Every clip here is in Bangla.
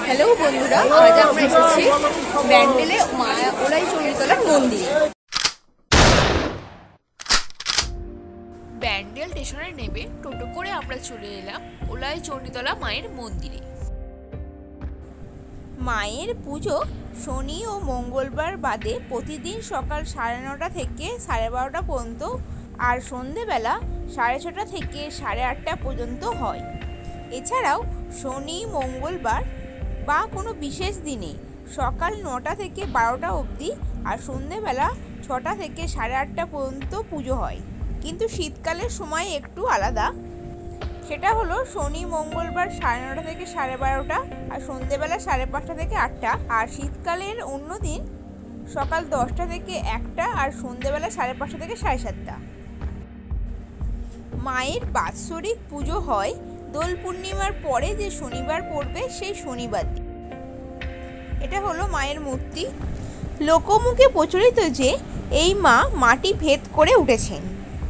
হ্যালো বন্ধুরা, আজ আমরা এসেছি ব্যান্ডেলে ওলাই চণ্ডীতলার মন্দিরে। ব্যান্ডেল স্টেশনে নেমে টোটো করে আমরা চলে এলাম ওলাই চণ্ডীতলা মায়ের মন্দিরে। মায়ের পুজো শনি ও মঙ্গলবার বাদে প্রতিদিন সকাল 9:30 থেকে 12:30 পর্যন্ত আর সন্ধেবেলা 6:30 থেকে 8:30 পর্যন্ত হয়। এছাড়াও শনি মঙ্গলবার বা কোনো বিশেষ দিনে সকাল 9টা থেকে 12টা অবধি আর সন্ধেবেলা 6টা থেকে 8:30 পর্যন্ত পুজো হয়। কিন্তু শীতকালের সময় একটু আলাদা, সেটা হলো শনি মঙ্গলবার 9:30 থেকে 12:30 আর সন্ধেবেলা 5:30 থেকে 8টা, আর শীতকালের অন্য দিন সকাল 10টা থেকে 1টা আর সন্ধেবেলা 5:30 থেকে 7:30। মায়ের বাৎসরিক পুজো হয় দোল পূর্ণিমার পরে যে শনিবার পড়বে সেই শনিবার দিন। এটা হলো মায়ের মূর্তি। লোকমুখে প্রচলিত যে এই মা মাটি ভেদ করে উঠেছেন।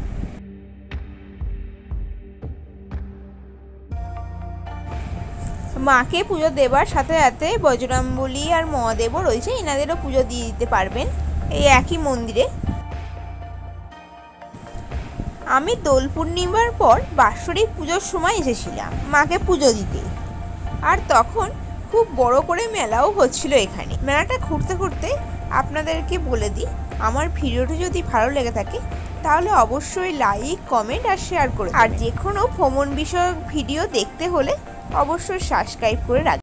মাকে পুজো দেবার সাথে সাথে বজরংবলী আর মহাদেবও রয়েছে, এনাদেরও পুজো দিয়ে দিতে পারবেন এই একই মন্দিরে। আমি দোল পূর্ণিমার পর বাৎসরিক পুজোর সময় এসেছিলাম মাকে পুজো দিতে, আর তখন খুব বড় করে মেলাও হচ্ছিল এখানে। মেলাটা ঘুরতে ঘুরতে আপনাদেরকে বলে দিই, আমার ভিডিওটি যদি ভালো লেগে থাকে তাহলে অবশ্যই লাইক, কমেন্ট আর শেয়ার করে, আর যে কোনো ভ্রমণ বিষয়ক ভিডিও দেখতে হলে অবশ্যই সাবস্ক্রাইব করে রাখবেন।